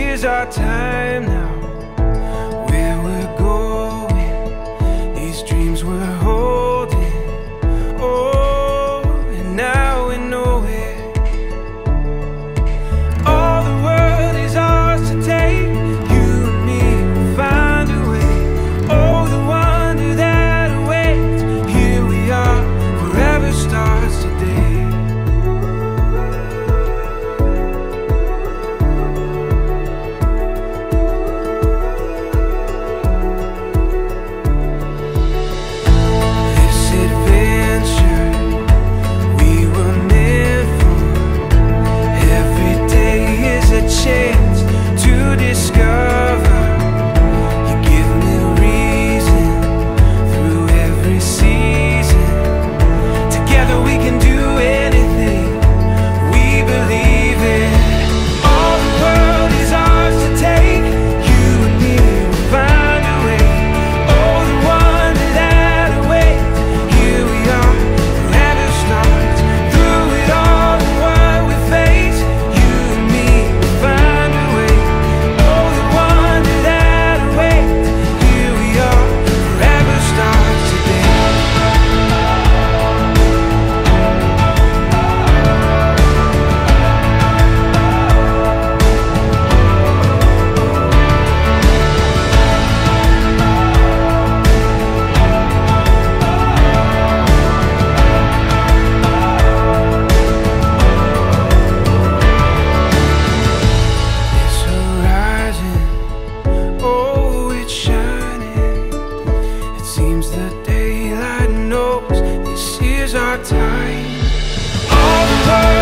is our time now. Where we're going, these dreams we're holding. Oh, and now we know it. All the world is ours to take. You and me will find a way. Oh, the wonder that awaits. Here we are, forever starts today. The daylight knows this is our time. All the world